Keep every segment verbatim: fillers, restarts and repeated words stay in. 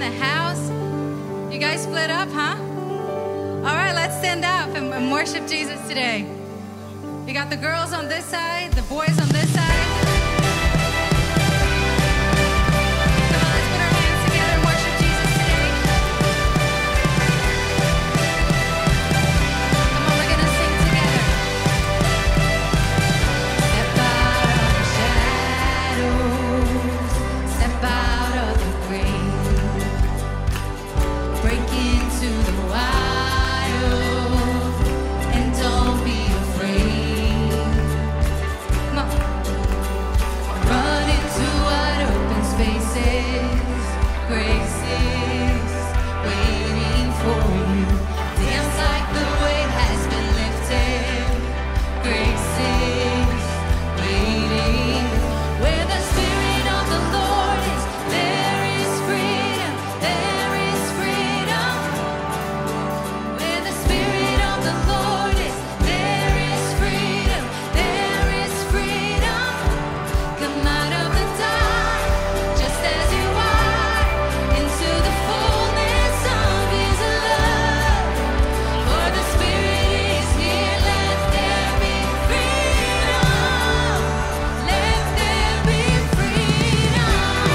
the house. You guys split up, huh? All right, let's stand up and, and worship Jesus today. We got the girls on this side, the boys on this side. Come on, let's put our hands together and worship Jesus today. Come on, we're gonna sing together. Step out of the shadows, step out of the grave, break into the wild, and don't be afraid. Come on. Run into wide open spaces, grace is waiting for you. Dance like the weight has been lifted, grace is waiting. Where the Spirit of the Lord is, there is freedom, there is freedom. Where the Spirit of the Lord is, there is freedom, there is freedom. Come out of the dark, just as you are, into the fullness of His love. For the Spirit is here, let there be freedom, let there be freedom.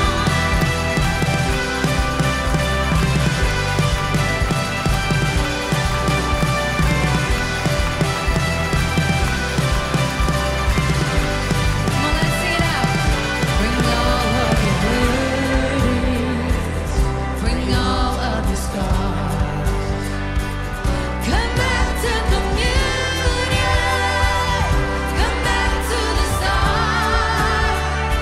Come on, let's sing it out. Bring all of your burdens, bring all of your scars. Come back to communion, come back to the start.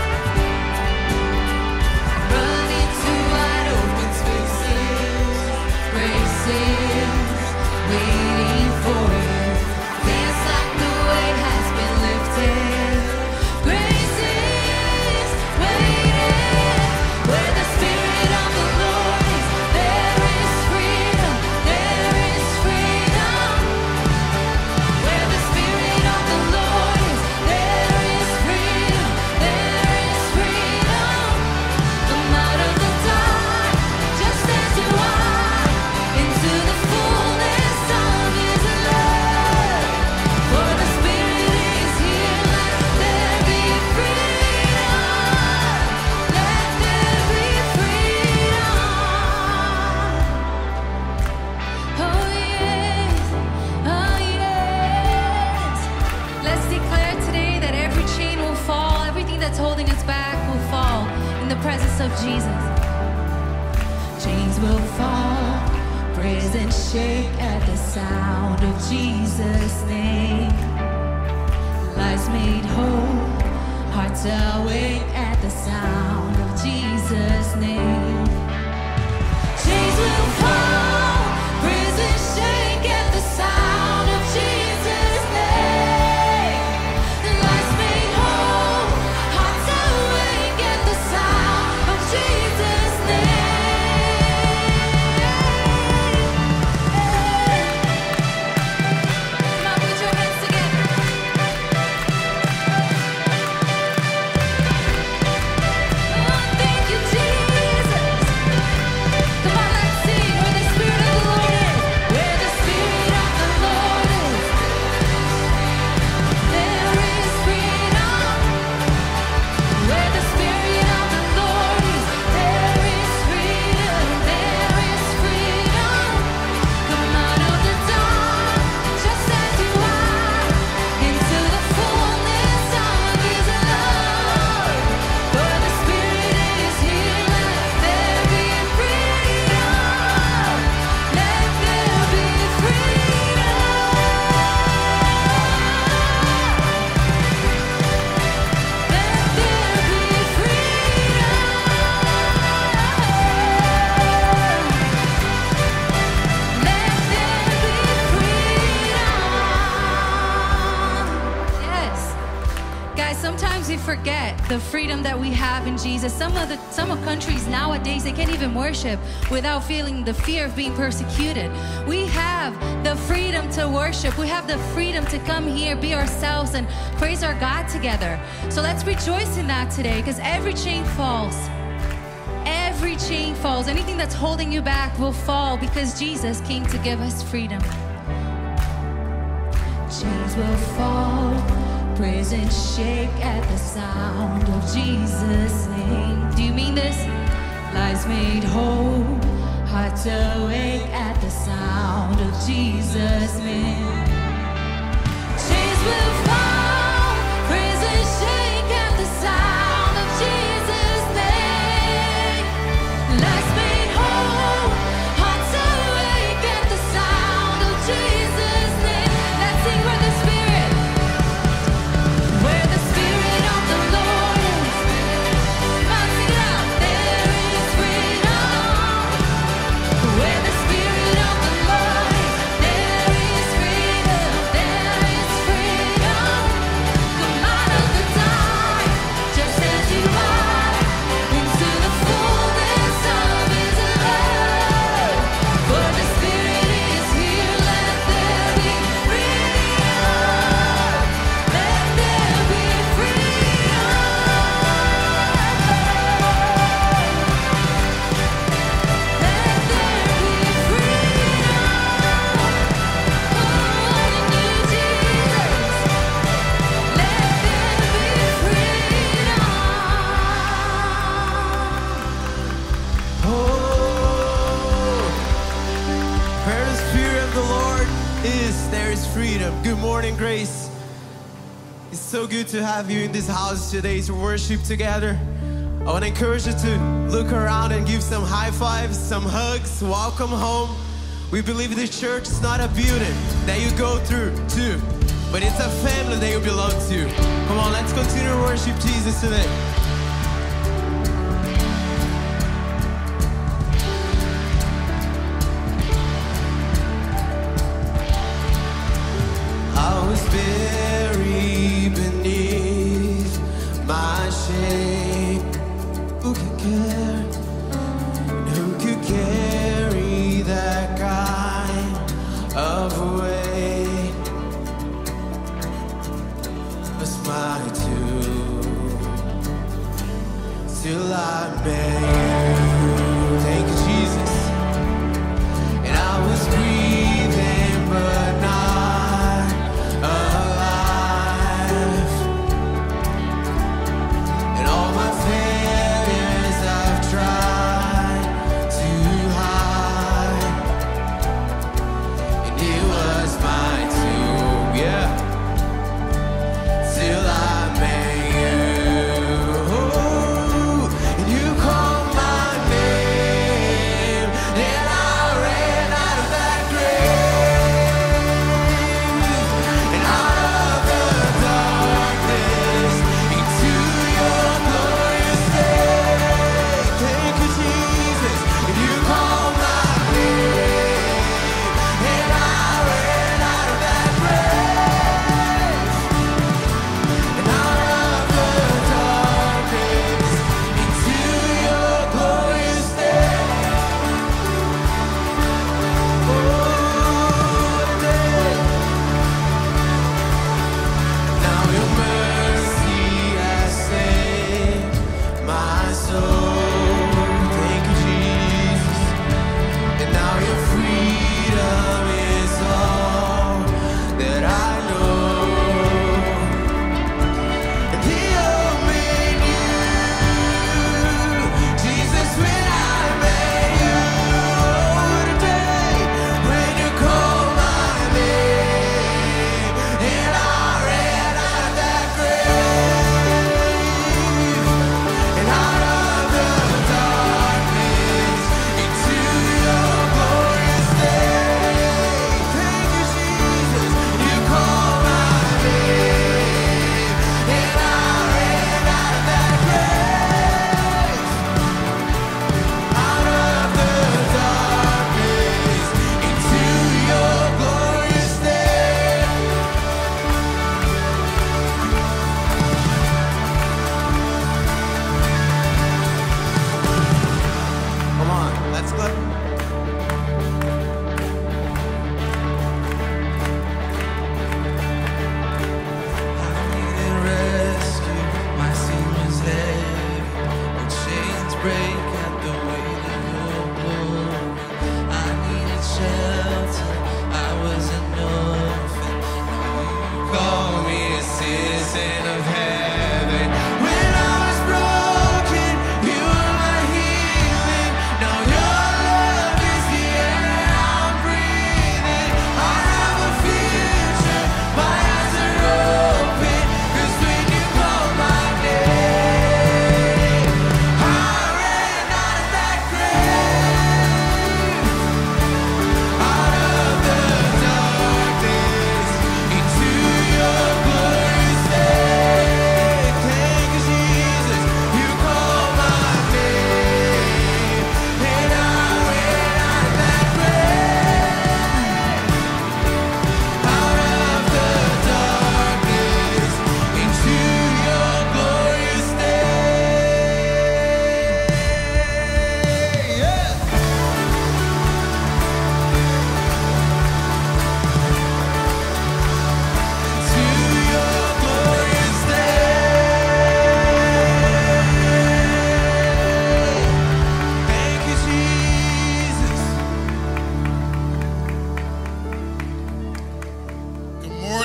Run into wide open spaces, grace is waiting for you. Dance like the weight has been lifted, grace is waiting. Where the Spirit of the Lord is, there is freedom, there is freedom. Where the Spirit of the Lord is, there is freedom, there is freedom. Come out of the dark, just as you are, into the fullness of His love. For the Spirit is here, let there be freedom, let there be freedom. Oh yes, oh yes. Let's declare today that every chain will fall, everything that's holding us back will fall in the presence of Jesus. Chains will fall, prison shake at the sound of Jesus' name. Lives made whole, hearts awake at the sound of Jesus' name. Chains will fall, prison shake at the sound of Jesus' name. Lives made whole, hearts awake at the sound of Jesus' name. Come on, put your hands together. Oh, thank you, Jesus. Come on, let's sing. Where the Spirit of the Lord is, where the Spirit of the Lord is, there is freedom. Where the Spirit of the Lord is, there is freedom, there is freedom. Come out of the dark, just as you are, into the fullness of His love. For the Spirit is here, let there be freedom, let there be freedom. Let there be freedom. Let there be freedom. Yes. Guys, sometimes we forget the freedom that we have in Jesus. Some of the some of countries nowadays, they can't even worship without feeling the fear of being persecuted. We have the freedom to worship. We have the freedom to come here, be ourselves, and praise our God together. So let's rejoice in that today, because every chain falls. Every every chain falls. Anything that's holding you back will fall because Jesus came to give us freedom. Chains will fall, prisons shake at the sound of Jesus' name. Do you mean this? Lives made whole, hearts awake at the sound of Jesus' name. Chains will fall, prisons shake at the sound of Jesus' name. Lives made whole, hearts awake at the sound of Jesus' name. Let's sing where the Spirit, where the Spirit of the Lord is. Come on, sing it out. There is freedom. Where the Spirit of the Lord is, there is freedom. There is freedom. Come out of the dark, just as you are, into the fullness of His love. For the Spirit is here, let there be freedom. Let there be freedom. Let there be freedom. Oh, in you, Jesus. Let there be freedom. Oh, where the Spirit of the Lord is, there is freedom. Good morning, Grace. It's so good to have you in this house today to worship together. I want to encourage you to look around and give some high fives, some hugs. Welcome home. We believe this church is not a building that you go through to, but it's a family that you belong to. Come on, let's continue to worship Jesus today. I was buried beneath my shame. Who could care? Who could carry that kind of weight? Was my tomb till I met you. Thank you, Jesus. And I was breathing, but not alive. And all my failures I've tried to hide. And it was my tomb, yeah, till I met you. And you called my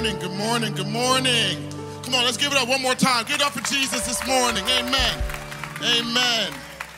morning, good morning, good morning. Come on, let's give it up one more time. Give it up for Jesus this morning. Amen. Amen.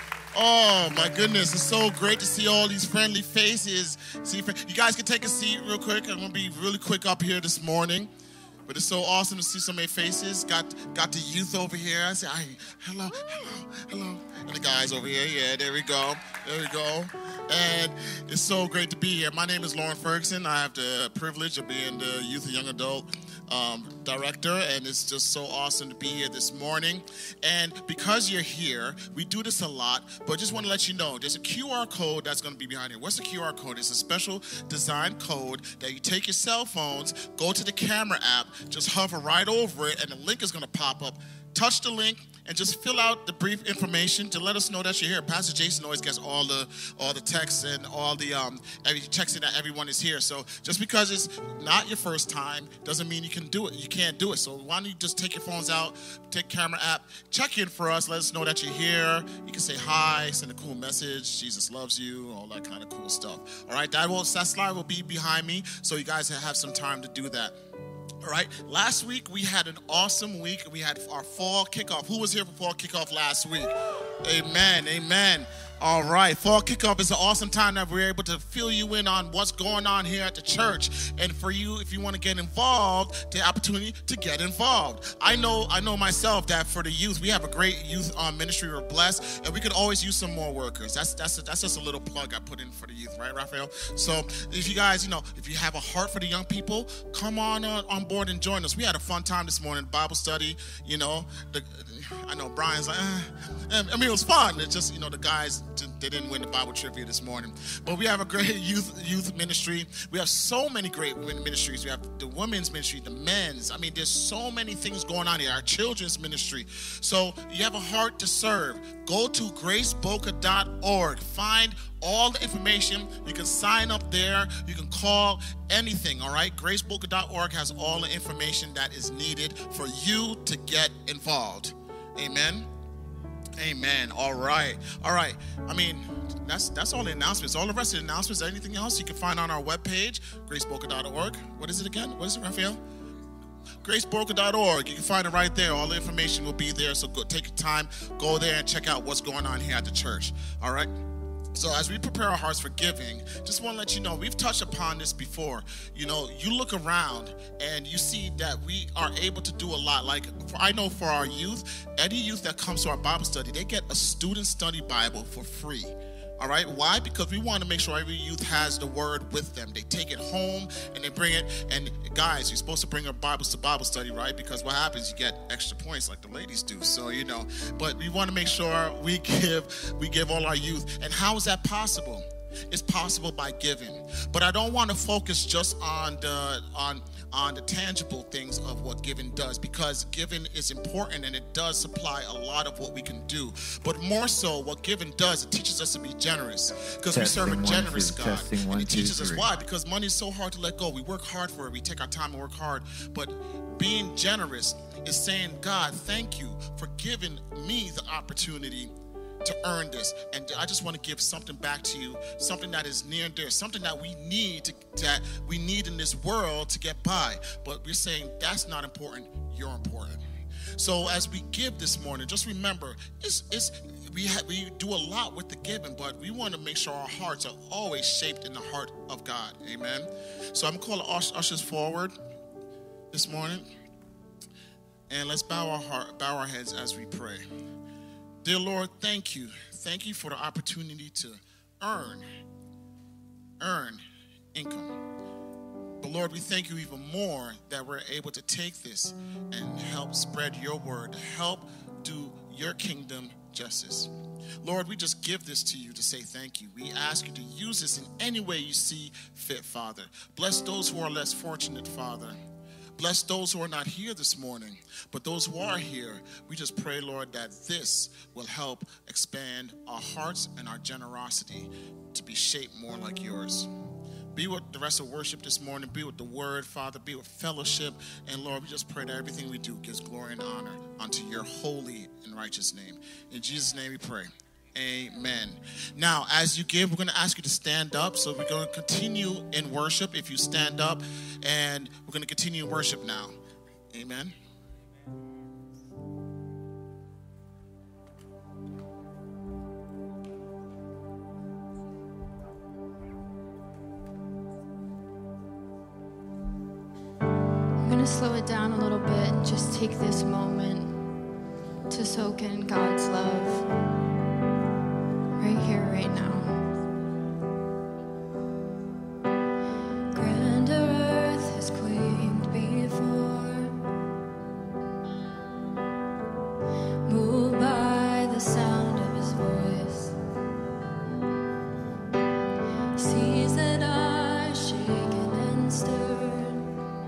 Oh, my goodness. It's so great to see all these friendly faces. See, you guys can take a seat real quick. I'm going to be really quick up here this morning. But it's so awesome to see so many faces. Got got the youth over here. I say, hello, hello, hello. And the guys over here. Yeah, there we go. There we go. And it's so great to be here. My name is Lauren Ferguson. I have the privilege of being the youth and young adult um, director. And it's just so awesome to be here this morning. And because you're here, we do this a lot. But just want to let you know, there's a Q R code that's going to be behind here. What's the Q R code? It's a special design code that you take your cell phones, go to the camera app, just hover right over it, and the link is going to pop up. Touch the link and just fill out the brief information to let us know that you're here. Pastor Jason always gets all the all the texts and all the um every texting that everyone is here. So just because it's not your first time doesn't mean you can do it. You can't do it. So why don't you just take your phones out, take camera app, check in for us, let us know that you're here. You can say hi, send a cool message, Jesus loves you, all that kind of cool stuff. All right, that will that slide will be behind me, so you guys have some time to do that. All right, last week we had an awesome week. We had our fall kickoff. Who was here for fall kickoff last week? Amen, amen. All right, fall kickoff is an awesome time that we're able to fill you in on what's going on here at the church. And for you, if you want to get involved, the opportunity to get involved. I know I know myself that for the youth, we have a great youth um, ministry. We're blessed, and we could always use some more workers. That's that's a, that's just a little plug I put in for the youth, right, Raphael? So if you guys, you know, if you have a heart for the young people, come on uh, on board and join us. We had a fun time this morning, Bible study. You know, the, I know Brian's like, eh. I mean, it was fun. It's just, you know, the guys, they didn't win the Bible trivia this morning. But we have a great youth youth ministry. We have so many great ministries. We have the women's ministry, the men's. I mean, there's so many things going on here. Our children's ministry. So you have a heart to serve. Go to grace boca dot org. Find all the information. You can sign up there. You can call anything, all right? grace boca dot org has all the information that is needed for you to get involved. Amen. Amen. All right. All right. I mean, that's that's all the announcements. All the rest of the announcements, anything else you can find on our webpage, grace boca dot org. What is it again? What is it, Raphael? grace boca dot org. You can find it right there. All the information will be there. So go, take your time, go there and check out what's going on here at the church. All right. So as we prepare our hearts for giving, just want to let you know, we've touched upon this before. You know, you look around and you see that we are able to do a lot. Like, for, I know for our youth, any youth that comes to our Bible study, they get a student study Bible for free. All right, why? Because we want to make sure every youth has the word with them. They take it home and they bring it. And guys, you're supposed to bring your Bibles to Bible study, right? Because what happens, you get extra points like the ladies do. So, you know, but we want to make sure we give, we give all our youth. And how is that possible? It's possible by giving. But I don't want to focus just on the on on the tangible things of what giving does, because giving is important and it does supply a lot of what we can do. But more so, what giving does, it teaches us to be generous, because we serve a generous God. Testing, one, and it teaches two, us three. why? Because money is so hard to let go. We work hard for it. We take our time and work hard. But being generous is saying, God, thank you for giving me the opportunity to earn this, and I just want to give something back to you, something that is near and dear, something that we need to, that we need in this world to get by. But we're saying that's not important. You're important. So as we give this morning, just remember, it's it's we ha- we do a lot with the giving, but we want to make sure our hearts are always shaped in the heart of God. Amen. So I'm calling ush- ushers forward this morning, and let's bow our heart, bow our heads as we pray. Dear Lord, thank you. Thank you for the opportunity to earn, earn income. But Lord, we thank you even more that we're able to take this and help spread your word, help do your kingdom justice. Lord, we just give this to you to say thank you. We ask you to use this in any way you see fit, Father. Bless those who are less fortunate, Father. Bless those who are not here this morning, but those who are here, we just pray, Lord, that this will help expand our hearts and our generosity to be shaped more like yours. Be with the rest of worship this morning. Be with the word, Father. Be with fellowship. And Lord, we just pray that everything we do gives glory and honor unto your holy and righteous name. In Jesus' name we pray. Amen. Now, as you give, we're going to ask you to stand up. So we're going to continue in worship if you stand up. And we're going to continue in worship now. Amen. I'm going to slow it down a little bit and just take this moment to soak in God's love right here, right now. Grander earth has quaked before, moved by the sound of his voice, seas that are shaken and stirred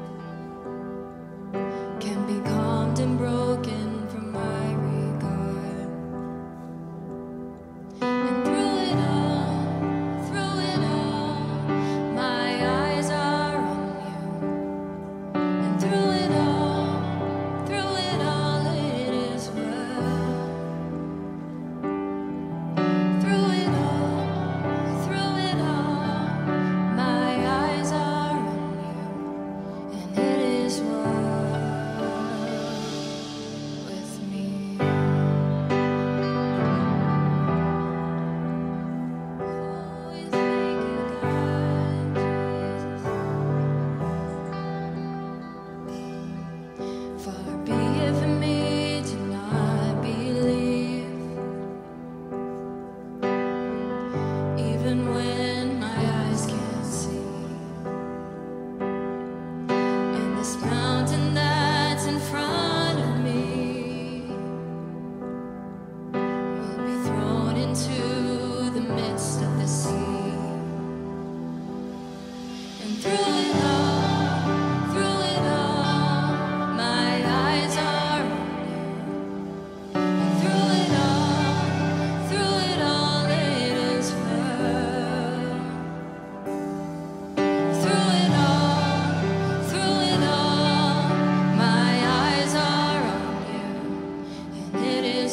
can be calmed and broken from my regard. And through it all, through it all, my eyes are on you. And through it all, through it all, it is well. Through it all, through it all, my eyes are on you, and it is well with me. Always thank you, God, Jesus. Far be it from me to not believe, even when my eyes can't see. And this mountain that's in front of me will be thrown into the midst of the sea. And through it all, through it all, my eyes are on you. And through it all, through it all, it is well. Through it all, through it all, my eyes are on you, and it is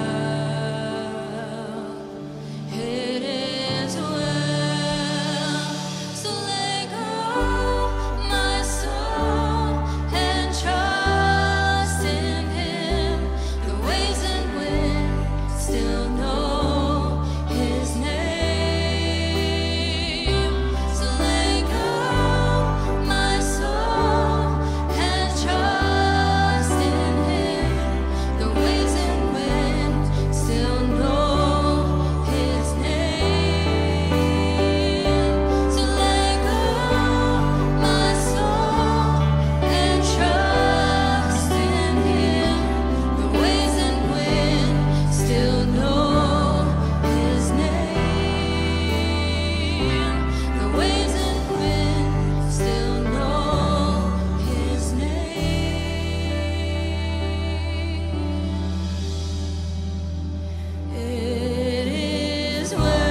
well. It is well. So let go, my soul, and trust in Him. The waves and wind still know His name. So let go, my soul, and trust in Him. The waves and wind still know His name. So let go, my soul, and trust in Him. The waves and wind still know His name. The waves and wind still know His name. It is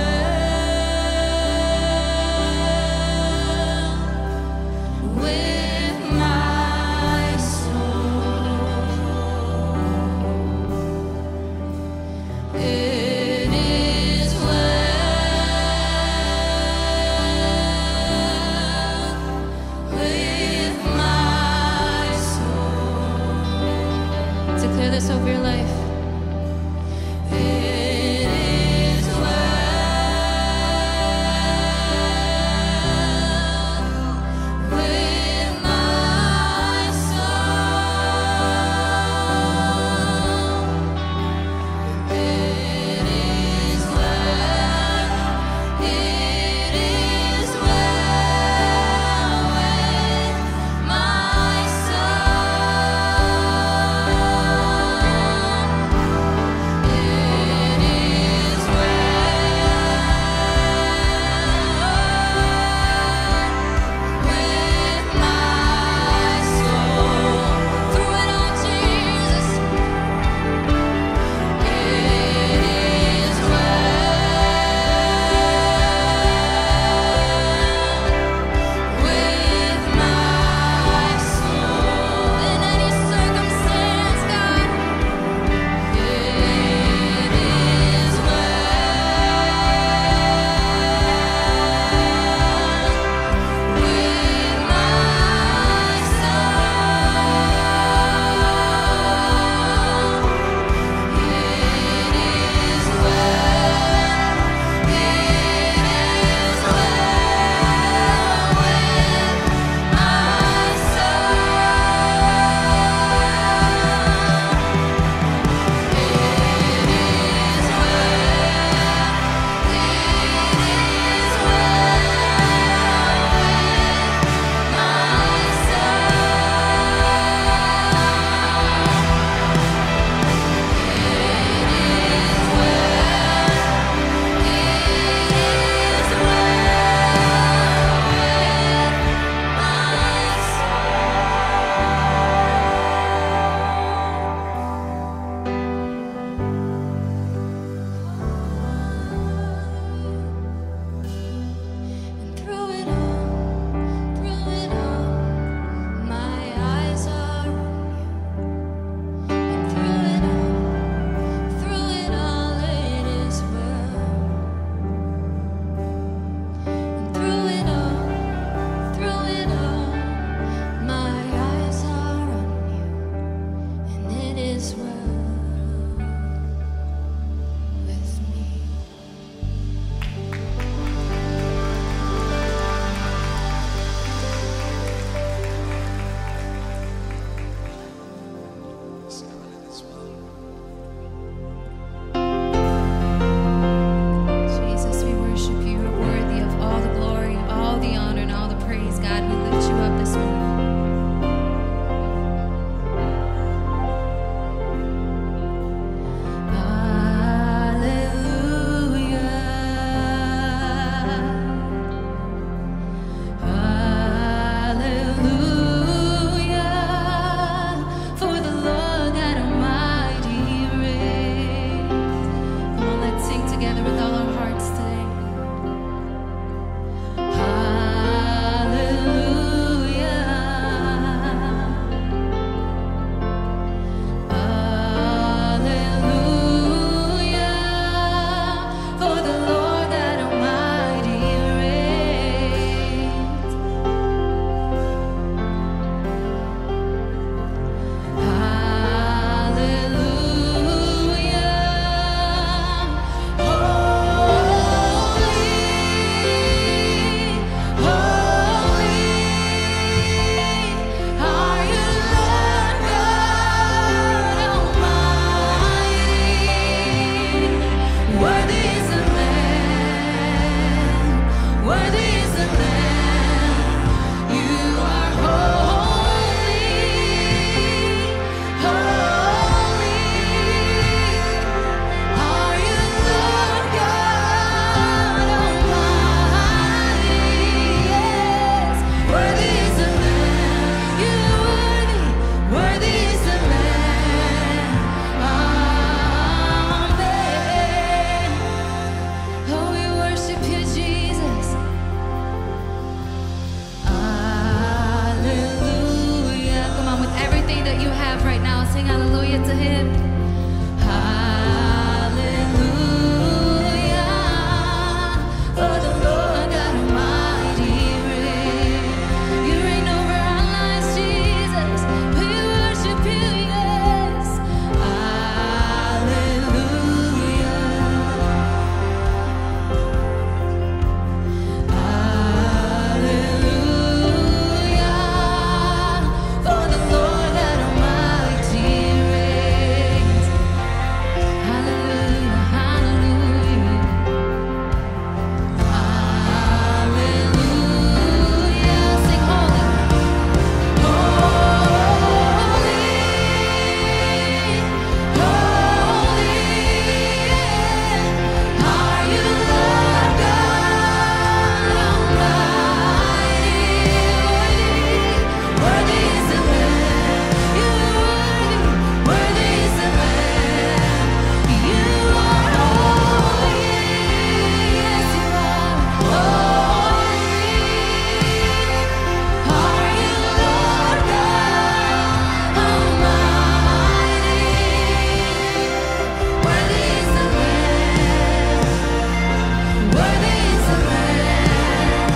well with my soul. It is well with my soul. Declare this over your life. It is well with my soul. It is well. It is well with my soul. that you have right now. Sing hallelujah to him. Hallelujah. For the Lord God Almighty reign. You reign over our lives, Jesus. We worship you, yes. Hallelujah. Hallelujah. For the Lord God Almighty reigns. Hallelujah, hallelujah. Hallelujah. Sing holy. Holy. Holy. Are you Lord God Almighty? Worthy is the Lamb. You are worthy. Worthy is the Lamb. You are holy. Yes, you are holy. Are you Lord God Almighty? Worthy is the Lamb. Worthy is the Lamb.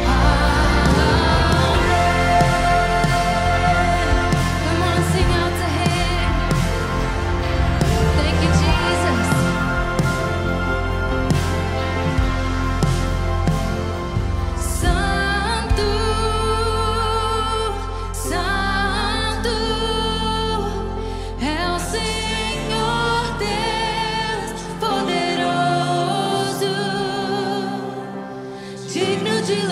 Come on, sing out to him. Thank you, Jesus. Santo, Santo é o Senhor Deus poderoso, digno de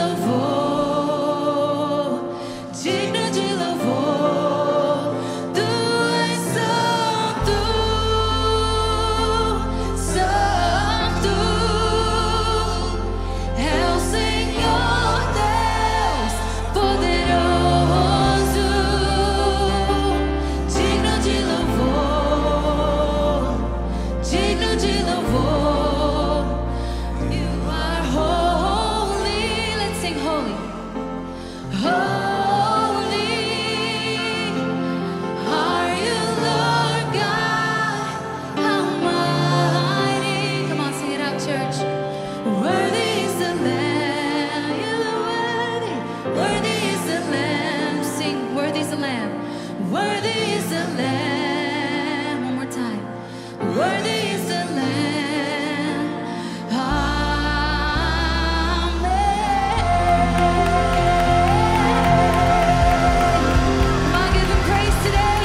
louvor, digno de louvor. Tu és santo, santo é o Senhor Deus poderoso, digno de louvor, digno de louvor. You are holy. Let's sing holy. Holy are you, Lord God Almighty. Come on, sing it out, church. Worthy is the Lamb. You are worthy. Worthy is the Lamb. Sing, worthy is the Lamb. Worthy is the Lamb. One more time. Worthy is the Lamb. Amen. Come on, give him praise today.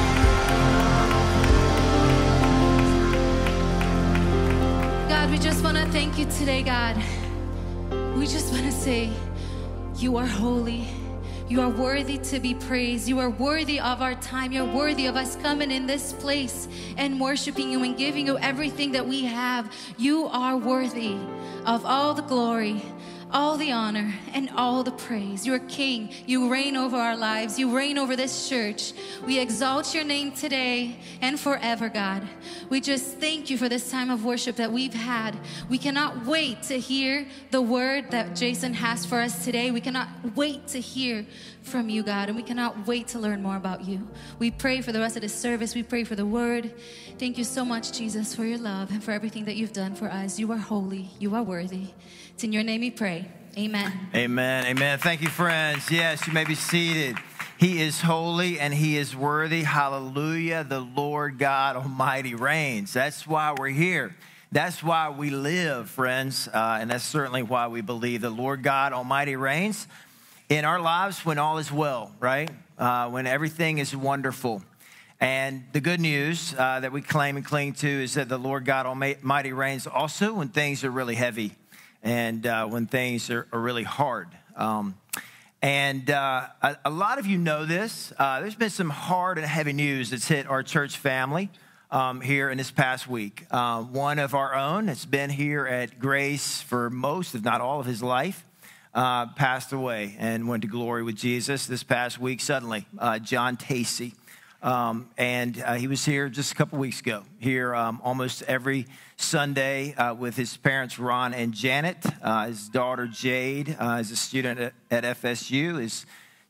God, we just want to thank you today, God. We just want to say, you are holy. You are worthy to be praised. You are worthy of our time. You're worthy of us coming in this place and worshiping you and giving you everything that we have. You are worthy of all the glory, all the honor, and all the praise. You're King. You reign over our lives. You reign over this church. We exalt your name today and forever, God. We just thank you for this time of worship that we've had. We cannot wait to hear the word that Jason has for us today. We cannot wait to hear from you, God, and we cannot wait to learn more about you. We pray for the rest of this service. We pray for the word. Thank you so much, Jesus, for your love and for everything that you've done for us. You are holy. You are worthy. It's in your name we pray. Amen. Amen. Amen. Thank you, friends. Yes, you may be seated. He is holy and he is worthy. Hallelujah. The Lord God Almighty reigns. That's why we're here. That's why we live, friends. Uh, and that's certainly why we believe the Lord God Almighty reigns in our lives when all is well, right? Uh, when everything is wonderful. And the good news uh, that we claim and cling to is that the Lord God Almighty reigns also when things are really heavy and uh, when things are, are really hard. Um, and uh, a, a lot of you know this. Uh, there's been some hard and heavy news that's hit our church family um, here in this past week. Uh, one of our own that's been here at Grace for most, if not all of his life, uh, passed away and went to glory with Jesus this past week suddenly. Uh, John Tacey. Um, and uh, he was here just a couple weeks ago, here um, almost every Sunday uh, with his parents, Ron and Janet. Uh, his daughter, Jade, uh, is a student at, at F S U. His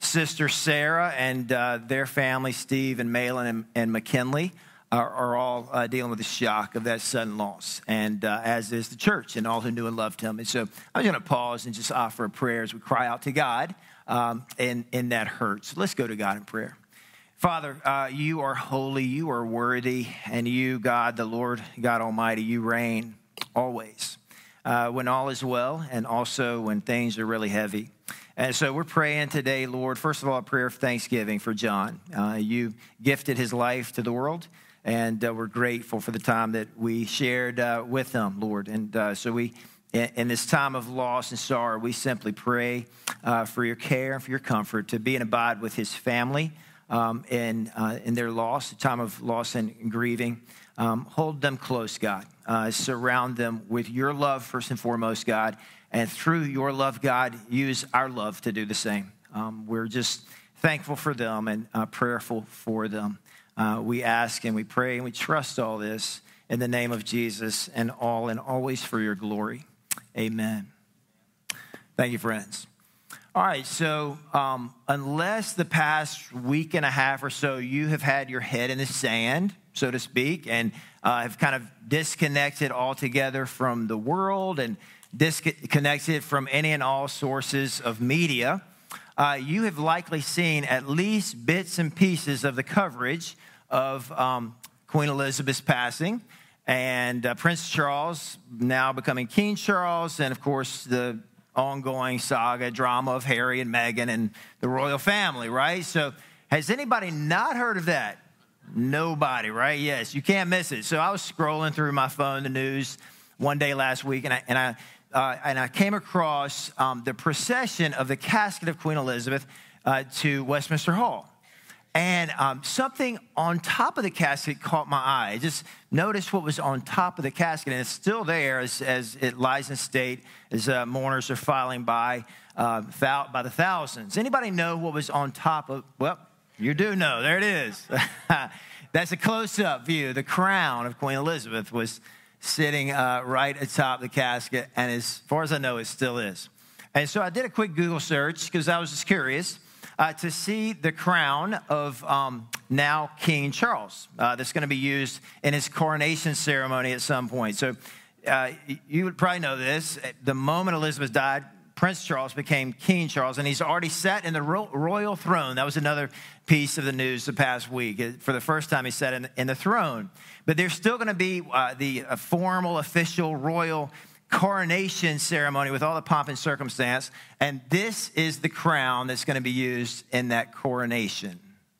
sister Sarah and uh, their family, Steve and Malin and, and McKinley, are, are all uh, dealing with the shock of that sudden loss, and uh, as is the church and all who knew and loved him. And so I'm going to pause and just offer a prayer as we cry out to God um, in, in that hurt. So let's go to God in prayer. Father, uh, you are holy, you are worthy, and you, God, the Lord, God Almighty, you reign always uh, when all is well and also when things are really heavy. And so we're praying today, Lord, first of all, a prayer of thanksgiving for John. Uh, you gifted his life to the world, and uh, we're grateful for the time that we shared uh, with him, Lord. And uh, so we, in, in this time of loss and sorrow, we simply pray uh, for your care and for your comfort to be and abide with his family um, in, uh, in their loss, a time of loss and grieving. Um, hold them close, God. Uh, surround them with your love, first and foremost, God. And through your love, God, use our love to do the same. Um, we're just thankful for them and uh, prayerful for them. Uh, we ask and we pray and we trust all this in the name of Jesus, and all and always for your glory. Amen. Thank you, friends. All right, so um, unless the past week and a half or so you have had your head in the sand, so to speak, and uh, have kind of disconnected altogether from the world and disconnected from any and all sources of media, uh, you have likely seen at least bits and pieces of the coverage of um, Queen Elizabeth's passing and uh, Prince Charles now becoming King Charles, and of course the ongoing saga, drama of Harry and Meghan and the royal family, right? So has anybody not heard of that? Nobody, right? Yes, you can't miss it. So I was scrolling through my phone, the news, one day last week, and I, and I Uh, and I came across um, the procession of the casket of Queen Elizabeth uh, to Westminster Hall. And um, something on top of the casket caught my eye. I just noticed what was on top of the casket, and it's still there as, as it lies in state, as uh, mourners are filing by, uh, by the thousands. Anybody know what was on top of, well, you do know, there it is. That's a close-up view. The crown of Queen Elizabeth was sitting uh, right atop the casket, and as far as I know, it still is. And so I did a quick Google search because I was just curious uh, to see the crown of um, now King Charles uh, that's going to be used in his coronation ceremony at some point. So uh, you would probably know this. The moment Elizabeth died, Prince Charles became King Charles, and he's already sat in the ro- royal throne. That was another piece of the news the past week. For the first time, he sat in, in the throne. But there's still going to be uh, the uh, formal, official, royal coronation ceremony with all the pomp and circumstance, and this is the crown that's going to be used in that coronation.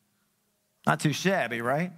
Not too shabby, right?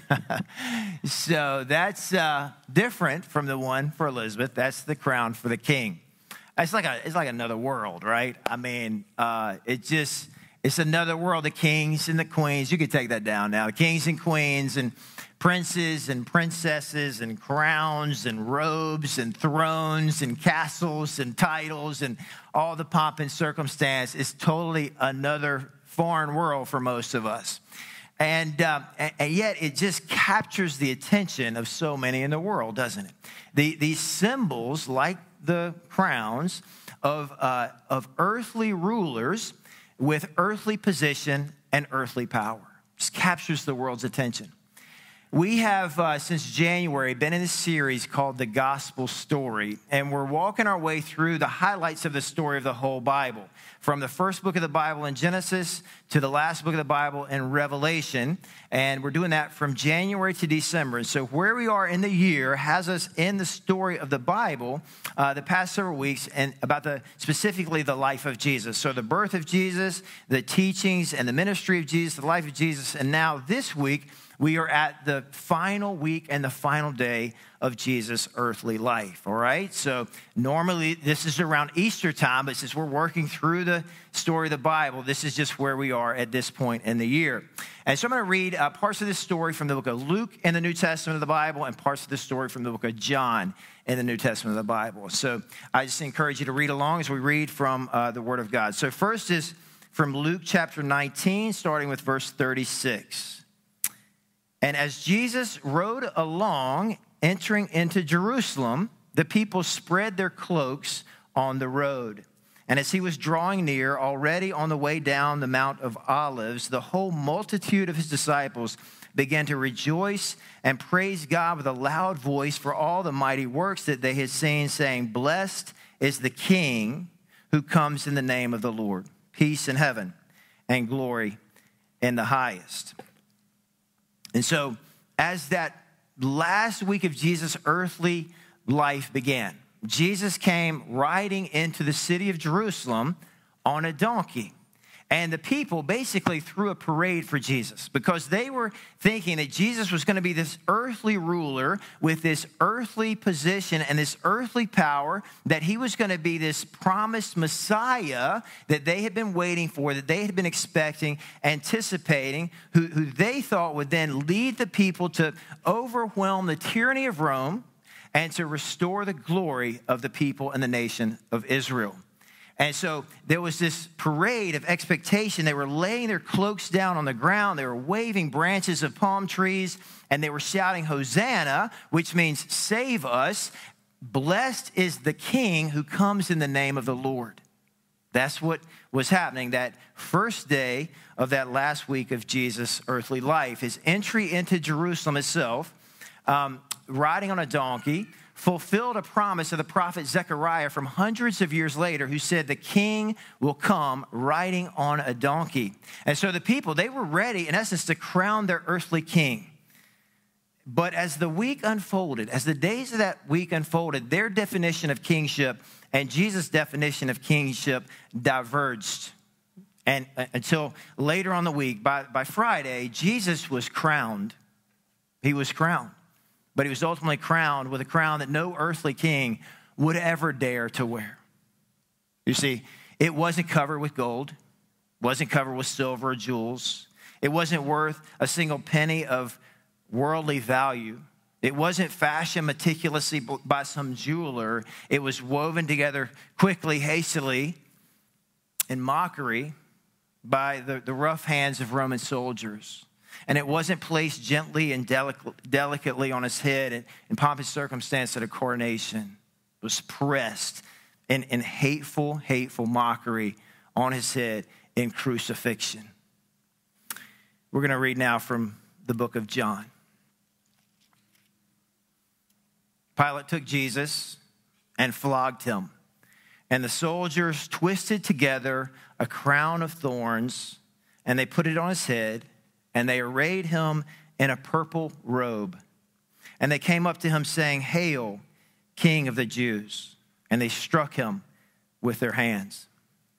So that's uh, different from the one for Elizabeth. That's the crown for the king. It's like a, it's like another world, right? I mean, uh, it just, it's another world. The kings and the queens, you could take that down now. The kings and queens and princes and princesses and crowns and robes and thrones and castles and titles and all the pomp and circumstance is totally another foreign world for most of us. And, uh, and yet it just captures the attention of so many in the world, doesn't it? The, these symbols, like the crowns of, uh, of earthly rulers with earthly position and earthly power, just captures the world's attention. We have, uh, since January, been in a series called The Gospel Story, and we're walking our way through the highlights of the story of the whole Bible, from the first book of the Bible in Genesis to the last book of the Bible in Revelation, and we're doing that from January to December. And so where we are in the year has us in the story of the Bible uh, the past several weeks, and about the specifically the life of Jesus. So the birth of Jesus, the teachings and the ministry of Jesus, the life of Jesus, and now this week, we are at the final week and the final day of Jesus' earthly life, all right? So normally this is around Easter time, but since we're working through the story of the Bible, this is just where we are at this point in the year. And so I'm going to read uh, parts of this story from the book of Luke in the New Testament of the Bible and parts of this story from the book of John in the New Testament of the Bible. So I just encourage you to read along as we read from uh, the Word of God. So first is from Luke chapter nineteen, starting with verse thirty-six. And as Jesus rode along, entering into Jerusalem, the people spread their cloaks on the road. And as he was drawing near, already on the way down the Mount of Olives, the whole multitude of his disciples began to rejoice and praise God with a loud voice for all the mighty works that they had seen, saying, "Blessed is the King who comes in the name of the Lord. Peace in heaven and glory in the highest." And so, as that last week of Jesus' earthly life began, Jesus came riding into the city of Jerusalem on a donkey. And the people basically threw a parade for Jesus because they were thinking that Jesus was going to be this earthly ruler with this earthly position and this earthly power, that he was going to be this promised Messiah that they had been waiting for, that they had been expecting, anticipating, who, who they thought would then lead the people to overwhelm the tyranny of Rome and to restore the glory of the people and the nation of Israel. And so there was this parade of expectation. They were laying their cloaks down on the ground. They were waving branches of palm trees, and they were shouting, "Hosanna," which means save us. Blessed is the King who comes in the name of the Lord. That's what was happening that first day of that last week of Jesus' earthly life. His entry into Jerusalem itself, um, riding on a donkey, fulfilled a promise of the prophet Zechariah from hundreds of years later, who said the king will come riding on a donkey. And so the people, they were ready, in essence, to crown their earthly king. But as the week unfolded, as the days of that week unfolded, their definition of kingship and Jesus' definition of kingship diverged. And uh, until later on the week, by, by Friday, Jesus was crowned. He was crowned. But he was ultimately crowned with a crown that no earthly king would ever dare to wear. You see, it wasn't covered with gold, wasn't covered with silver or jewels. It wasn't worth a single penny of worldly value. It wasn't fashioned meticulously by some jeweler. It was woven together quickly, hastily, in mockery by the, the rough hands of Roman soldiers. And it wasn't placed gently and delic- delicately on his head in, in pompous circumstance at a coronation. It was pressed in, in hateful, hateful mockery on his head in crucifixion. We're going to read now from the book of John. Pilate took Jesus and flogged him, and the soldiers twisted together a crown of thorns, and they put it on his head, and they arrayed him in a purple robe. And they came up to him saying, "Hail, King of the Jews." And they struck him with their hands.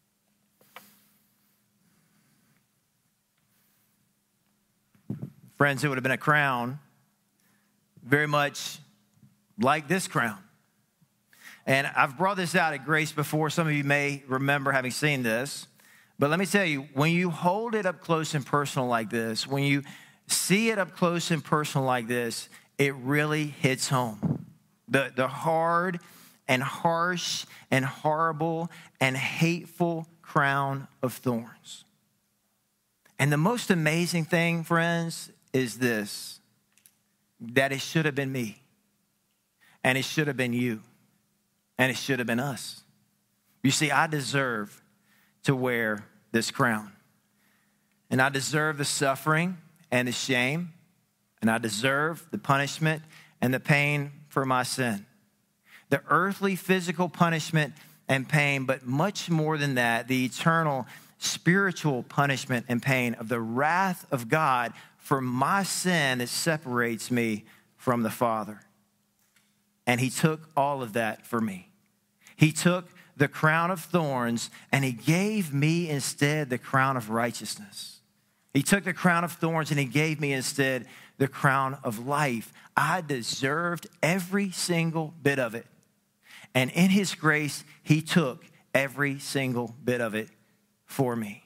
Friends, it would have been a crown very much like this crown. And I've brought this out at Grace before. Some of you may remember having seen this. But let me tell you, when you hold it up close and personal like this, when you see it up close and personal like this, it really hits home. The, the hard and harsh and horrible and hateful crown of thorns. And the most amazing thing, friends, is this, that it should have been me, and it should have been you, and it should have been us. You see, I deserve to wear this crown. And I deserve the suffering and the shame, and I deserve the punishment and the pain for my sin. The earthly physical punishment and pain, but much more than that, the eternal spiritual punishment and pain of the wrath of God for my sin that separates me from the Father. And he took all of that for me. He took the crown of thorns, and he gave me instead the crown of righteousness. He took the crown of thorns, and he gave me instead the crown of life. I deserved every single bit of it. And in his grace, he took every single bit of it for me.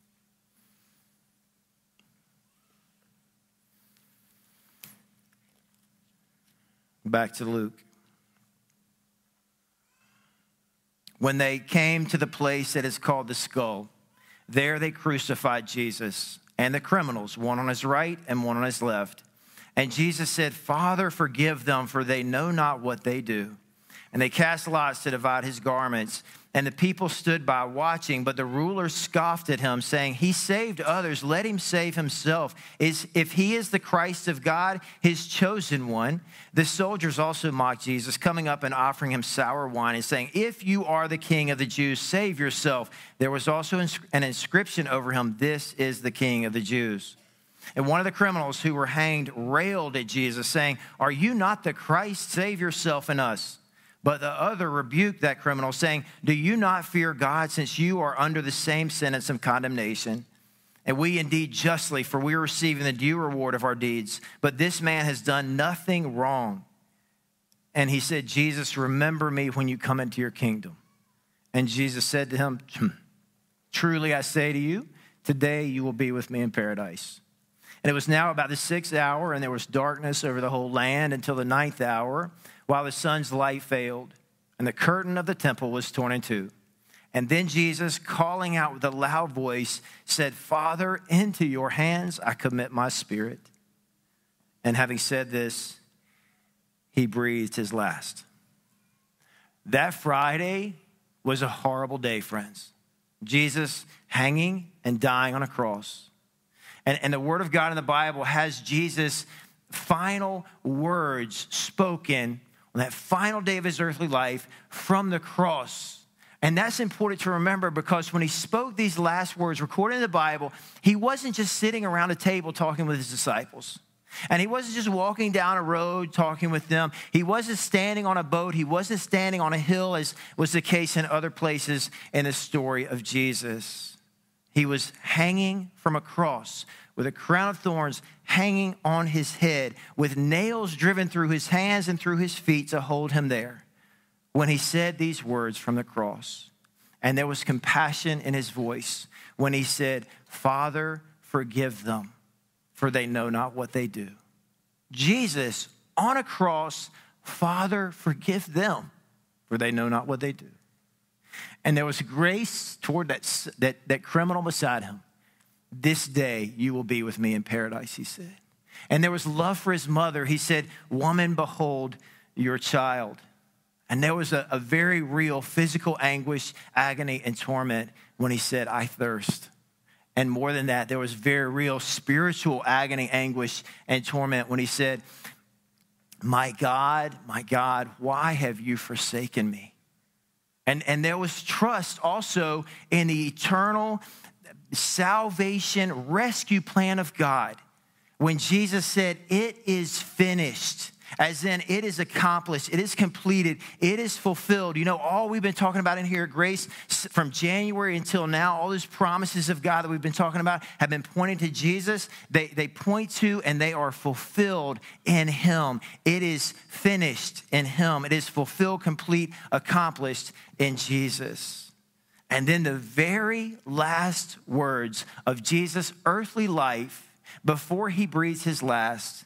Back to Luke. When they came to the place that is called the Skull, there they crucified Jesus and the criminals, one on his right and one on his left. And Jesus said, "Father, forgive them, for they know not what they do." And they cast lots to divide his garments. And the people stood by watching, but the rulers scoffed at him, saying, he saved others, let him save himself. Is If he is the Christ of God, his chosen one. The soldiers also mocked Jesus, coming up and offering him sour wine and saying, if you are the king of the Jews, save yourself. There was also an inscription over him, this is the king of the Jews. And one of the criminals who were hanged railed at Jesus, saying, are you not the Christ? Save yourself and us. But the other rebuked that criminal, saying, do you not fear God, since you are under the same sentence of condemnation? And we indeed justly, for we are receiving the due reward of our deeds. But this man has done nothing wrong. And he said, Jesus, remember me when you come into your kingdom. And Jesus said to him, truly I say to you, today you will be with me in paradise. And it was now about the sixth hour, and there was darkness over the whole land until the ninth hour, while the sun's light failed, and the curtain of the temple was torn in two. And then Jesus, calling out with a loud voice, said, Father, into your hands I commit my spirit. And having said this, he breathed his last. That Friday was a horrible day, friends. Jesus hanging and dying on a cross. And, and the word of God in the Bible has Jesus' final words spoken on that final day of his earthly life from the cross. And that's important to remember, because when he spoke these last words recorded in the Bible, he wasn't just sitting around a table talking with his disciples. And he wasn't just walking down a road talking with them. He wasn't standing on a boat. He wasn't standing on a hill, as was the case in other places in the story of Jesus. He was hanging from a cross with a crown of thorns hanging on his head, with nails driven through his hands and through his feet to hold him there, when he said these words from the cross. And there was compassion in his voice when he said, Father, forgive them, for they know not what they do. Jesus on a cross, Father, forgive them, for they know not what they do. And there was grace toward that, that, that criminal beside him. This day you will be with me in paradise, he said. And there was love for his mother. He said, woman, behold your child. And there was a, a very real physical anguish, agony, and torment when he said, I thirst. And more than that, there was very real spiritual agony, anguish, and torment when he said, my God, my God, why have you forsaken me? And, and there was trust also in the eternal salvation rescue plan of God when Jesus said, it is finished. As in, it is accomplished, it is completed, it is fulfilled. You know, all we've been talking about in here at Grace from January until now, all those promises of God that we've been talking about have been pointing to Jesus. They, they point to and they are fulfilled in him. It is finished in him. It is fulfilled, complete, accomplished in Jesus. And then the very last words of Jesus' earthly life before he breathes his last,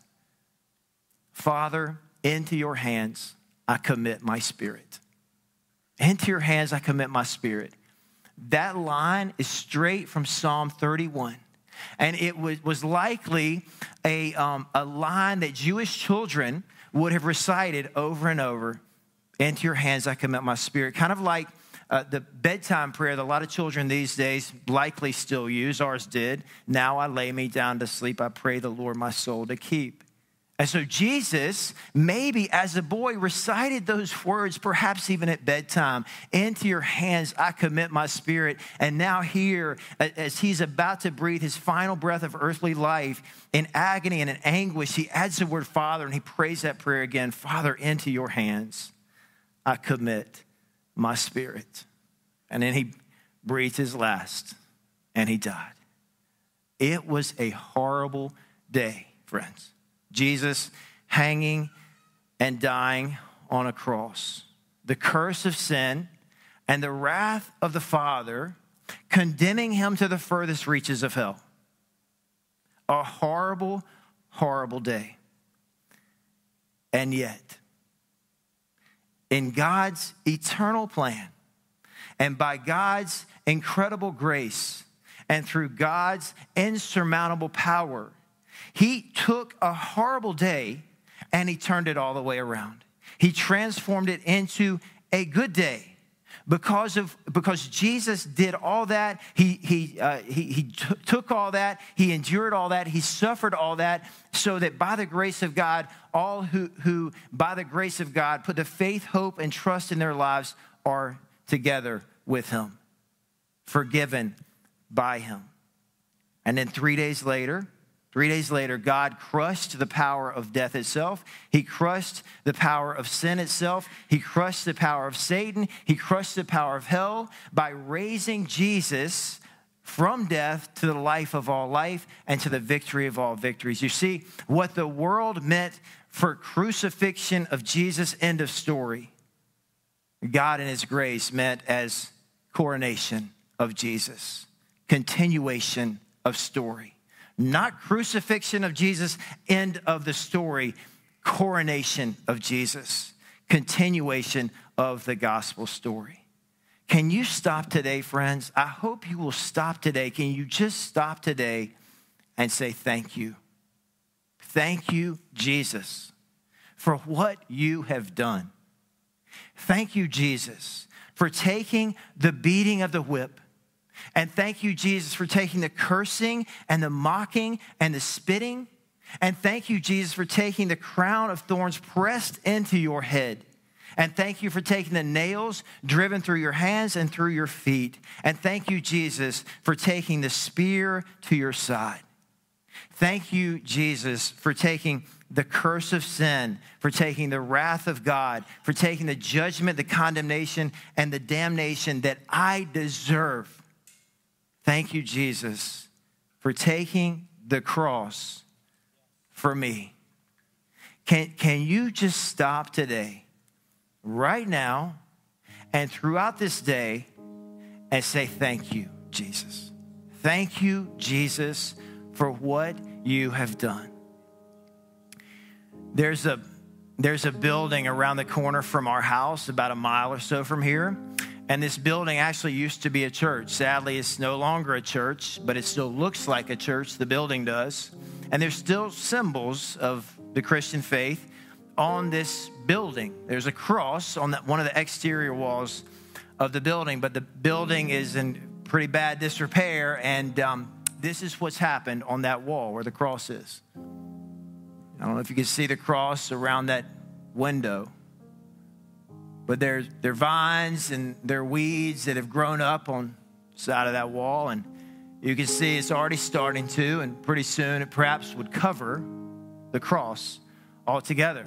Father, into your hands I commit my spirit. Into your hands I commit my spirit. That line is straight from Psalm thirty-one. And it was, was likely a, um, a line that Jewish children would have recited over and over. Into your hands I commit my spirit. Kind of like uh, the bedtime prayer that a lot of children these days likely still use. Ours did. Now I lay me down to sleep. I pray the Lord my soul to keep. And so Jesus, maybe as a boy, recited those words, perhaps even at bedtime. Into your hands I commit my spirit. And now here, as he's about to breathe his final breath of earthly life, in agony and in anguish, he adds the word Father, and he prays that prayer again. Father, into your hands I commit my spirit. And then he breathed his last, and he died. It was a horrible day, friends. Jesus hanging and dying on a cross. The curse of sin and the wrath of the Father condemning him to the furthest reaches of hell. A horrible, horrible day. And yet, in God's eternal plan and by God's incredible grace and through God's insurmountable power, he took a horrible day and he turned it all the way around. He transformed it into a good day. Because of because Jesus did all that, he he uh, he, he t- took all that, he endured all that, he suffered all that, so that by the grace of God, all who who by the grace of God put the faith, hope, and trust in their lives are together with him, forgiven by him. And then three days later, Three days later, God crushed the power of death itself. He crushed the power of sin itself. He crushed the power of Satan. He crushed the power of hell by raising Jesus from death to the life of all life and to the victory of all victories. You see, what the world meant for crucifixion of Jesus, end of story, God in his grace meant as coronation of Jesus, continuation of story. Not crucifixion of Jesus, end of the story, coronation of Jesus, continuation of the gospel story. Can you stop today, friends? I hope you will stop today. Can you just stop today and say thank you? Thank you, Jesus, for what you have done. Thank you, Jesus, for taking the beating of the whip. And thank you, Jesus, for taking the cursing and the mocking and the spitting. And thank you, Jesus, for taking the crown of thorns pressed into your head. And thank you for taking the nails driven through your hands and through your feet. And thank you, Jesus, for taking the spear to your side. Thank you, Jesus, for taking the curse of sin, for taking the wrath of God, for taking the judgment, the condemnation, and the damnation that I deserve. Thank you, Jesus, for taking the cross for me. Can, can you just stop today, right now, and throughout this day, and say, thank you, Jesus. Thank you, Jesus, for what you have done. There's a, there's a building around the corner from our house, about a mile or so from here. And this building actually used to be a church. Sadly, it's no longer a church, but it still looks like a church, the building does. And there's still symbols of the Christian faith on this building. There's a cross on that, one of the exterior walls of the building, but the building is in pretty bad disrepair, and um, this is what's happened on that wall where the cross is. I don't know if you can see the cross around that window. But there, there are vines and there are weeds that have grown up on the side of that wall. And you can see it's already starting to, and pretty soon it perhaps would cover the cross altogether.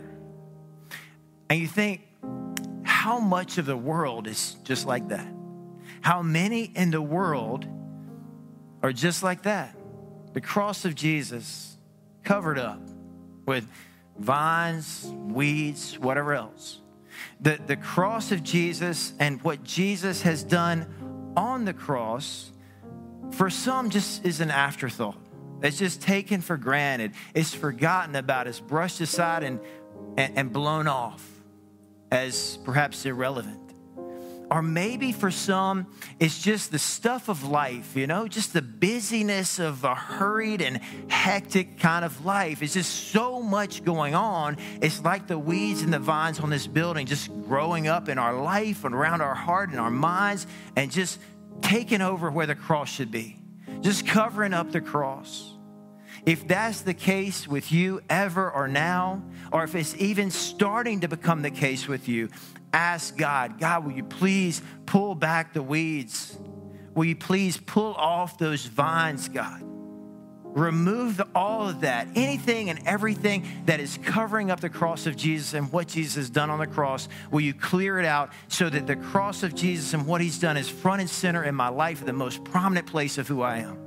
And you think, how much of the world is just like that? How many in the world are just like that? The cross of Jesus covered up with vines, weeds, whatever else. The, the cross of Jesus and what Jesus has done on the cross, for some just is an afterthought. It's just taken for granted. It's forgotten about. It's brushed aside and, and, and blown off as perhaps irrelevant. Or maybe for some, it's just the stuff of life, you know, just the busyness of a hurried and hectic kind of life. It's just so much going on. It's like the weeds and the vines on this building just growing up in our life and around our heart and our minds and just taking over where the cross should be, just covering up the cross. If that's the case with you ever or now, or if it's even starting to become the case with you, ask God, God, will you please pull back the weeds? Will you please pull off those vines, God? Remove the, all of that, anything and everything that is covering up the cross of Jesus and what Jesus has done on the cross. Will you clear it out so that the cross of Jesus and what he's done is front and center in my life, the most prominent place of who I am?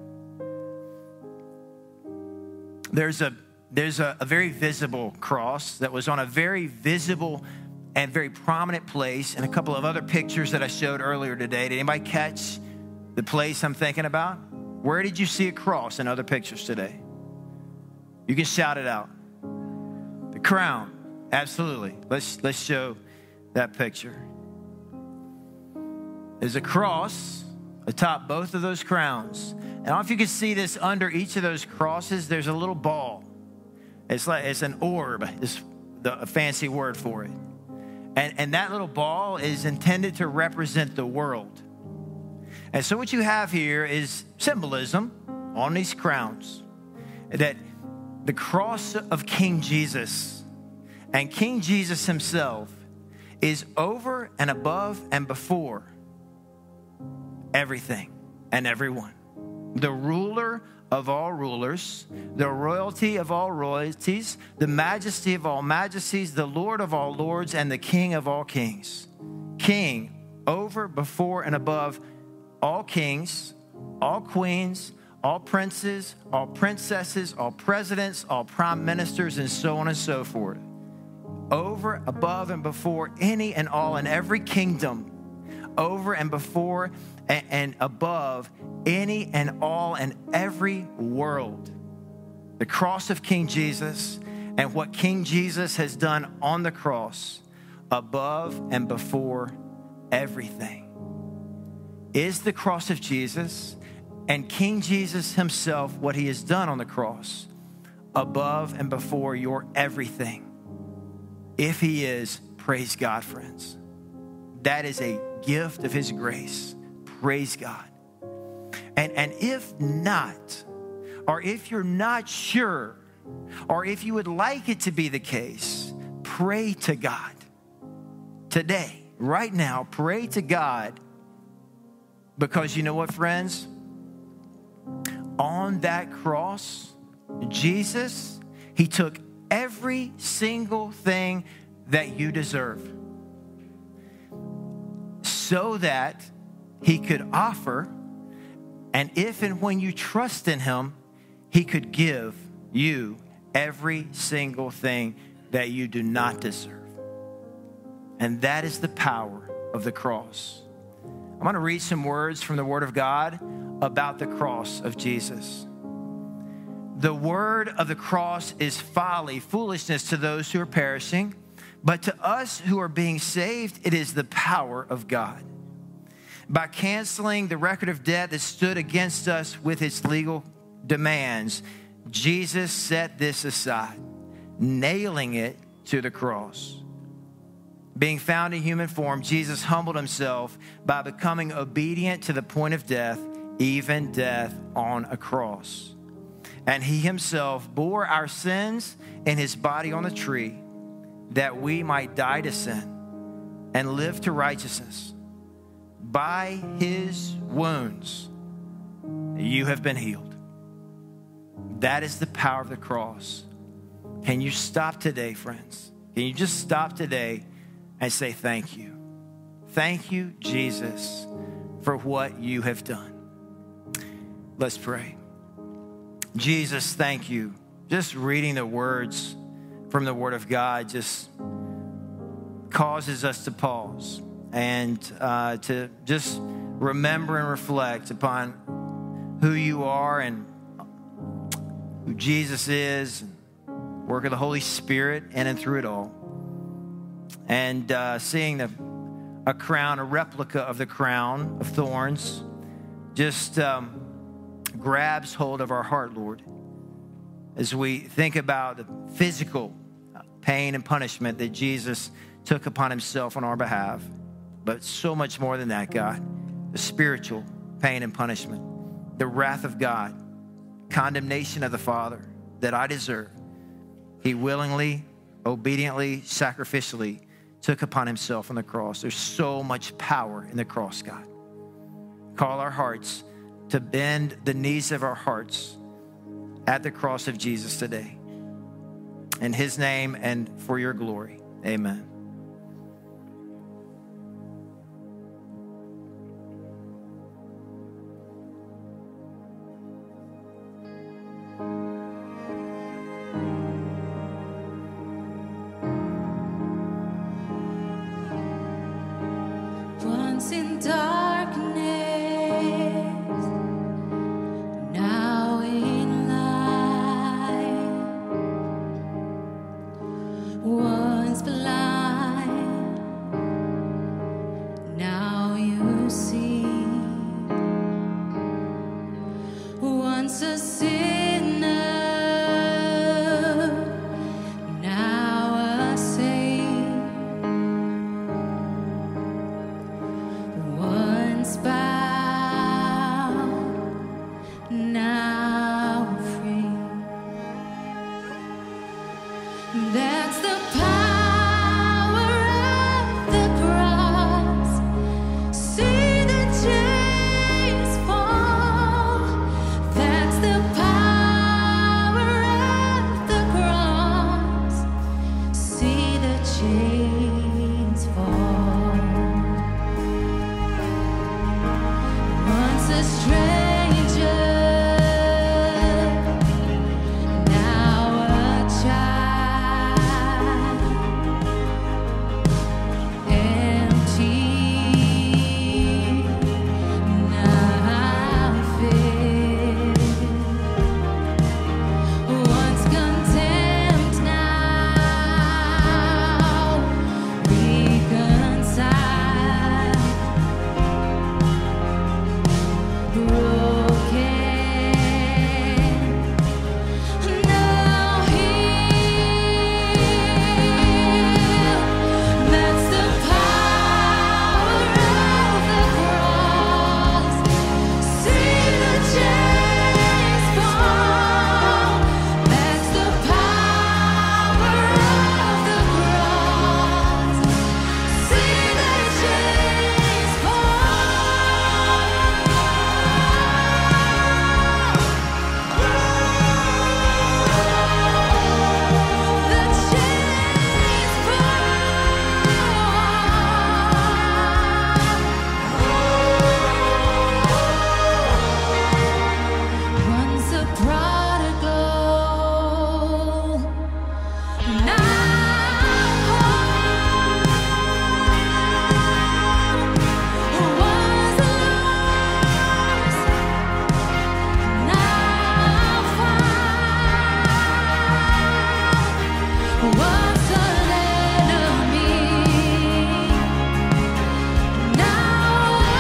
There's a, there's a, a very visible cross that was on a very visible and very prominent place in a couple of other pictures that I showed earlier today. Did anybody catch the place I'm thinking about? Where did you see a cross in other pictures today? You can shout it out. The crown. Absolutely. Let's, let's show that picture. There's a cross atop both of those crowns. And I don't know if you can see this under each of those crosses, there's a little ball. It's like it's an orb, is the a fancy word for it. And, and that little ball is intended to represent the world. And so what you have here is symbolism on these crowns, that the cross of King Jesus and King Jesus himself is over and above and before everything and everyone. The ruler of all rulers, the royalty of all royalties, the majesty of all majesties, the Lord of all lords, and the King of all kings. King over, before, and above all kings, all queens, all princes, all princesses, all presidents, all prime ministers, and so on and so forth. Over, above, and before any and all in every kingdom, over and before and, and above any and all in every world. The cross of King Jesus and what King Jesus has done on the cross, above and before everything, is the cross of Jesus and King Jesus himself, what he has done on the cross, above and before your everything. If he is, praise God, friends. That is a gift of his grace. Praise God. And, and if not, or if you're not sure, or if you would like it to be the case, pray to God. Today, right now, pray to God. Because you know what, friends? On that cross, Jesus, he took every single thing that you deserve, so that he could offer, and if and when you trust in him, he could give you every single thing that you do not deserve. And that is the power of the cross. I'm going to read some words from the Word of God about the cross of Jesus. The word of the cross is folly, foolishness to those who are perishing, but to us who are being saved, it is the power of God. By canceling the record of debt that stood against us with its legal demands, Jesus set this aside, nailing it to the cross. Being found in human form, Jesus humbled himself by becoming obedient to the point of death, even death on a cross. And he himself bore our sins in his body on the tree, that we might die to sin and live to righteousness. By his wounds, you have been healed. That is the power of the cross. Can you stop today, friends? Can you just stop today and say thank you? Thank you, Jesus, for what you have done. Let's pray. Jesus, thank you. Just reading the words from the Word of God just causes us to pause and uh, to just remember and reflect upon who you are and who Jesus is, work of the Holy Spirit in and through it all. And uh, seeing the, a crown, a replica of the crown of thorns, just um, grabs hold of our heart, Lord, as we think about the physical pain and punishment that Jesus took upon himself on our behalf. But so much more than that, God, the spiritual pain and punishment, the wrath of God, condemnation of the Father that I deserve. He willingly, obediently, sacrificially took upon himself on the cross. There's so much power in the cross, God. Call our hearts to bend the knees of our hearts at the cross of Jesus today. In his name and for your glory, amen. Once in darkness, now in light. Once blind. That's the power of the cross. See the chains fall. That's the power of the cross. See the chains fall. Once a stranger, now a child, empty, now filled. Once condemned, now reconciled. Broken, now healed. That's the power of the cross. See the chains fall. That's the power of the cross. See the chains Once a prodigal, now home. Was lost, now found. Was an enemy, now a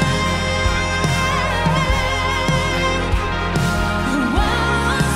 friend. Was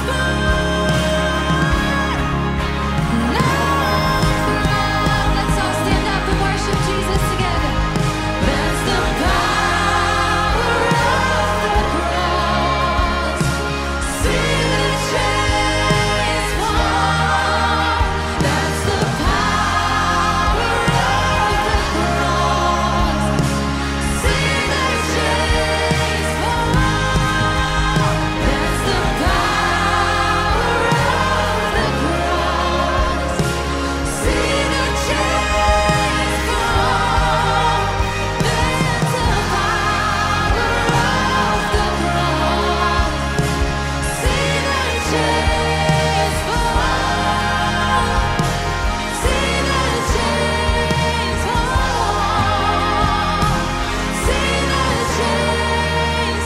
born, now found. Let's all stand up and worship Jesus together. That's the power of the cross. See the chains fall. That's the power of the cross. See the chains fall. That's the power of the cross. See the chains fall. That's the power of the cross. See the chains fall. See the chains fall. See the chains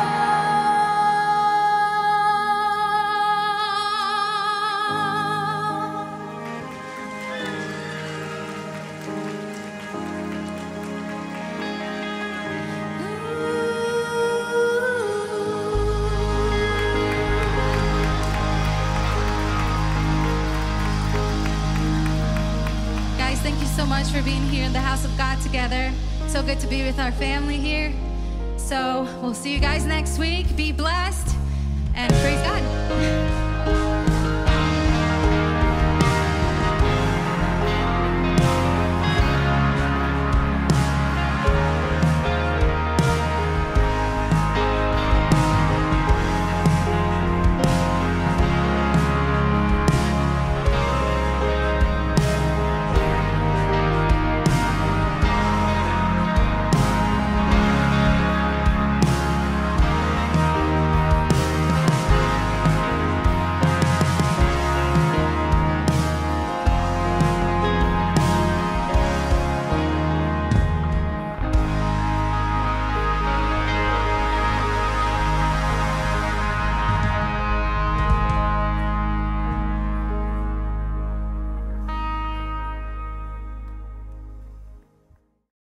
Guys, thank you so much for being here in the house of God together. So good to be with our family here. So we'll see you guys next week. Be blessed and praise God.